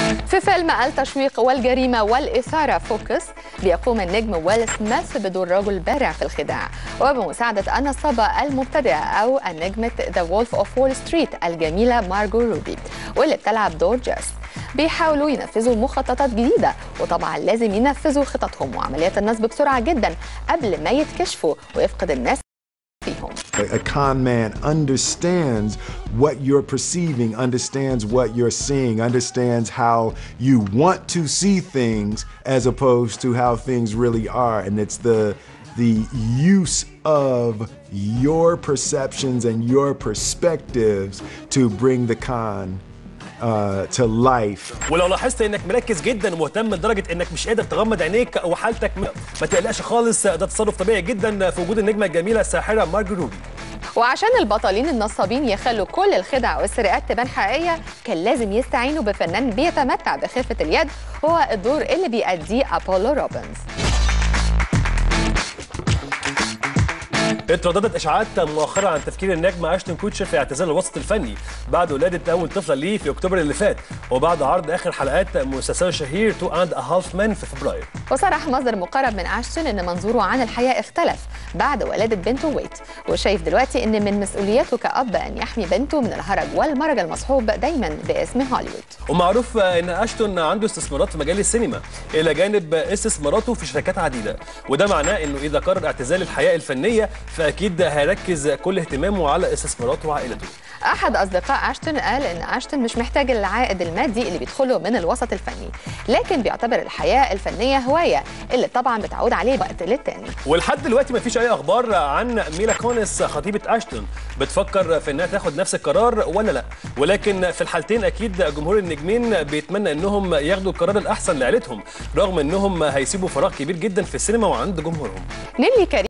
في فيلم التشويق والجريمة والإثارة فوكس بيقوم النجم ويل سميث بدور رجل بارع في الخداع وبمساعدة النصابة المبتدئة أو النجمة ذا وولف أوف وول ستريت الجميلة مارجو روبي واللي بتلعب دور جيس. بيحاولوا ينفذوا مخططات جديدة وطبعا لازم ينفذوا خططهم وعمليات النصب بسرعة جدا قبل ما يتكشفوا ويفقد الناس فيهم. A con man understands what you're perceiving, understands what you're seeing, understands how you want to see things as opposed to how things really are. And it's the use of your perceptions and your perspectives to bring the con to life. ولو لاحظت انك مركز جدا ومهتم لدرجه انك مش قادر تغمض عينيك وحالتك ما تقلقش خالص، ده تصرف طبيعي جدا في وجود النجمه الجميله الساحره مارجو روبي. وعشان البطلين النصابين يخلوا كل الخدع والسرقات تبان حقيقيه كان لازم يستعينوا بفنان بيتمتع بخفه اليد وهو الدور اللي بيأديه أبولو روبنز. اترددت اشاعات مؤخرا عن تفكير النجم اشتون كوتشر في اعتزال الوسط الفني بعد ولاده اول طفله ليه في اكتوبر اللي فات وبعد عرض اخر حلقات مسلسله الشهير 2.5 Men في فبراير. وصرح مصدر مقرب من اشتون ان منظوره عن الحياه اختلف بعد ولاده بنته ويت وشايف دلوقتي ان من مسؤولياته كأب ان يحمي بنته من الهرج والمرج المصحوب دايما باسم هوليوود. ومعروف ان اشتون عنده استثمارات في مجال السينما الى جانب استثماراته في شركات عديده وده معناه انه اذا قرر اعتزال الحياه الفنيه فأكيد هيركز كل اهتمامه على استثماراته وعائلته. أحد أصدقاء أشتون قال إن أشتون مش محتاج العائد المادي اللي بيدخله من الوسط الفني، لكن بيعتبر الحياة الفنية هواية اللي طبعا بتعود عليه وقت للتاني. ولحد دلوقتي مفيش أي أخبار عن ميلا كونيس خطيبة أشتون بتفكر في إنها تاخد نفس القرار ولا لا، ولكن في الحالتين أكيد جمهور النجمين بيتمنى إنهم ياخدوا القرار الأحسن لعائلتهم رغم إنهم هيسيبوا فراغ كبير جدا في السينما وعند جمهورهم. نيلي كريم